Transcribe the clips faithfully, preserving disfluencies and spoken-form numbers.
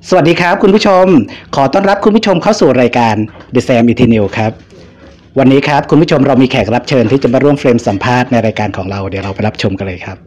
สวัสดีครับคุณผู้ชมขอต้อนรับคุณผู้ชมเข้าสู่รายการ The Sam อี ที New ครับวันนี้ครับคุณผู้ชมเรามีแขกรับเชิญที่จะมาร่วมเฟรมสัมภาษณ์ในรายการของเราเดี๋ยวเราไปรับชมกันเลยครับ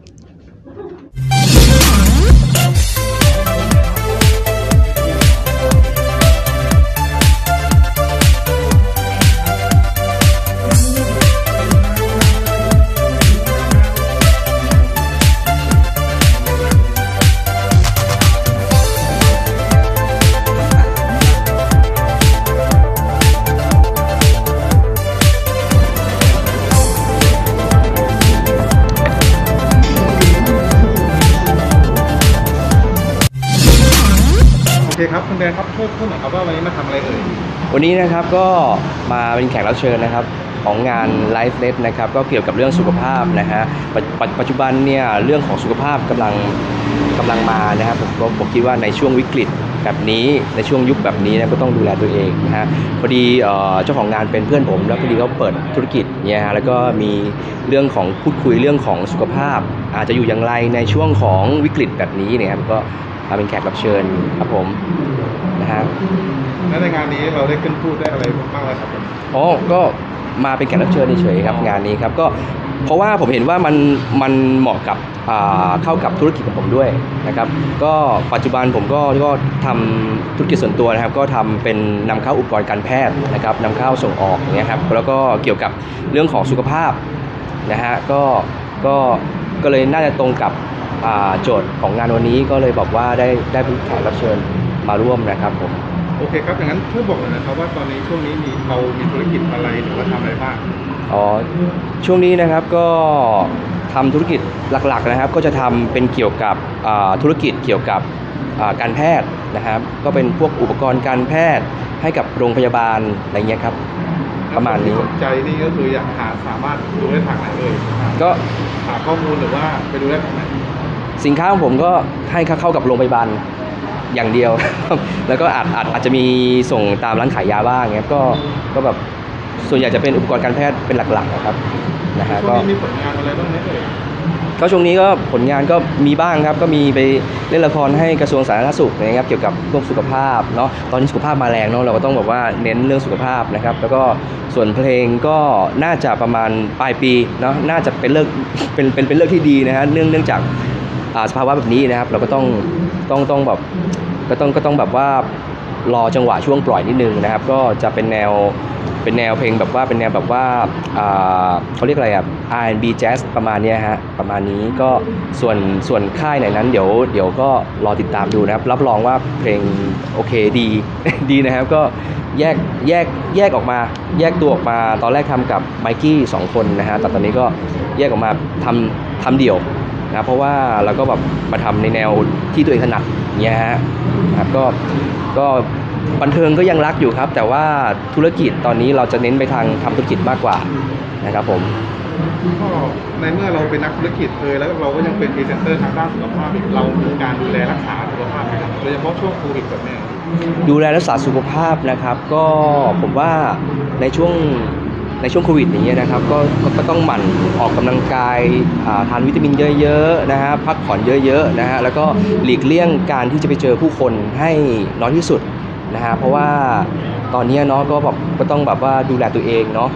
โอเคครับคุณแดนครับพูดพูดหน่อยครับว่าวันนี้มาทำอะไรเอ่ยวันนี้นะครับก็มาเป็นแขกรับเชิญนะครับของงาน Life Net นะครับก็เกี่ยวกับเรื่องสุขภาพนะฮะปัจจุบันเนี่ยเรื่องของสุขภาพกำลังกำลังมานะครับผมก็ผมคิดว่าในช่วงวิกฤตแบบนี้ในช่วงยุคแบบนี้นะก็ต้องดูแลตัวเองนะฮะพอดีเจ้าของงานเป็นเพื่อนผมแล้วพอดีเขาเปิดธุรกิจเนี่ยฮะแล้วก็มีเรื่องของพูดคุยเรื่องของสุขภาพอาจจะอยู่อย่างไรในช่วงของวิกฤตแบบนี้เนี่ยครับก็มาเป็นแขกรับเชิญครับผมนะฮะและในงานนี้เราได้ขึ้นพูดได้อะไรบ้างแล้วครับอ๋อก็มาเป็นแขกรับเชิญเฉยๆครับงานนี้ครับก็เพราะว่าผมเห็นว่ามันมันเหมาะกับเข้ากับธุรกิจของผมด้วยนะครับก็ปัจจุบันผมก็ก็ทำธุรกิจส่วนตัวนะครับก็ทำเป็นนำเข้าอุปกรณ์การแพทย์นะครับนำเข้าส่งออกอย่างเงี้ยครับแล้วก็เกี่ยวกับเรื่องของสุขภาพนะฮะก็ก็ก็เลยน่าจะตรงกับโจทย์ของงานวันนี้ก็เลยบอกว่าได้ได้เป็นแขกรับเชิญมาร่วมนะครับผมโอเคครับอย่างนั้นช่วยบอกหน่อยนะครับว่าตอนนี้ช่วงนี้มีเรามีธุรกิจอะไรหรือว่าทำอะไรบ้างอ๋อช่วงนี้นะครับก็ทำธุรกิจหลักๆนะครับก็จะทำเป็นเกี่ยวกับธุรกิจเกี่ยวกับการแพทย์นะครับก็เป็นพวกอุปกรณ์การแพทย์ให้กับโรงพยาบาลอะไรเงี้ยครับประมาณนี้สนใจนี่ก็คืออยากหาสามารถดูได้ทางไหนเลยก็หาข้อมูลหรือว่าไปดูได้ทางไหนสินค้าของผมก็ให้เข้ากับโรงพยาบาลอย่างเดียวแล้วก็อาจอาจอาจจะมีส่งตามร้านขายยาบ้างเงี้ยก็ก็แบบส่วนใหญ่จะเป็นอุปกรณ์การแพทย์เป็นหลักๆนะครับนะฮะก็มีผลงานอะไรบ้างไหมเอ่ยก็ช่วงนี้ก็ผลงานก็มีบ้างครับก็มีไปเล่นละครให้กระทรวงสาธารณสุขนะครับเกี่ยวกับพวกสุขภาพเนาะตอนนี้สุขภาพมาแรงเนาะเราก็ต้องแบบว่าเน้นเรื่องสุขภาพนะครับแล้วก็ส่วนเพลงก็น่าจะประมาณปลายปีเนาะน่าจะเป็นเลิกเป็นเป็นเป็นเลิกที่ดีนะฮะเนื่องเนื่องจากสภาวะแบบนี้นะครับเราก็ต้องต้องต้องแบบก็ต้องก็ต้องแบบว่ารอจังหวะช่วงปล่อยนิดนึงนะครับก็จะเป็นแนวเป็นแนวเพลงแบบว่าเป็นแนวแบบว่าเขาเรียกอะไรอ่ะ อาร์ แอนด์ บี Jazz ประมาณนี้ฮะประมาณนี้ก็ส่วนส่วนค่ายไหนนั้นเดี๋ยวเดี๋ยวก็รอติดตามดูนะครับรับรองว่าเพลงโอเคดีดีนะครับก็แยกแยกแยกออกมาแยกตัวออกมาตอนแรกทำกับไมกี้สองคนนะฮะแต่ตอนนี้ก็แยกออกมาทำทำเดี่ยวนะเพราะว่าเราก็แบบมาทำในแนวที่ตัวเองถนัดเงี้ยฮะครับก็ก็บันเทิงก็ยังรักอยู่ครับแต่ว่าธุรกิจตอนนี้เราจะเน้นไปทางทำธุรกิจมากกว่านะครับผมก็ในเมื่อเราเป็นนักธุรกิจเลยแล้วเราก็ยังเป็นพรีเซนเตอร์ทางด้านสุขภาพเรามีการดูแลรักษาสุขภาพโดยเฉพาะช่วงโควิดแบบนี้ดูแลรักษาสุขภาพนะครับก็ผมว่าในช่วงในช่วงโควิดอย่างเงี้ยนะครับก็ก็ต้องหมั่นออกกำลังกายทานวิตามินเยอะๆนะฮะพักผ่อนเยอะๆนะฮะแล้วก็หลีกเลี่ยงการที่จะไปเจอผู้คนให้น้อยที่สุดนะฮะเพราะว่าตอนนี้เนาะก็แบบก็ต้องแบบว่าดูแลตัวเองเนาะ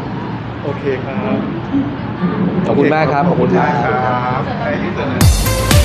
โอเคครับขอบคุณมากครับขอบคุณมากครับ